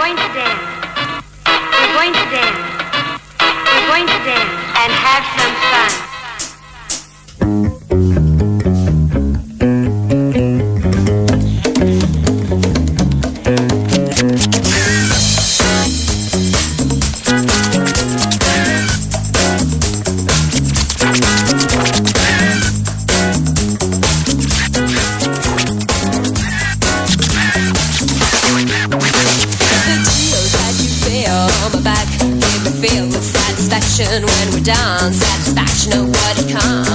going to dance. We're going to dance. We're going to dance and have some fun. When we're done, satisfaction of what it comes.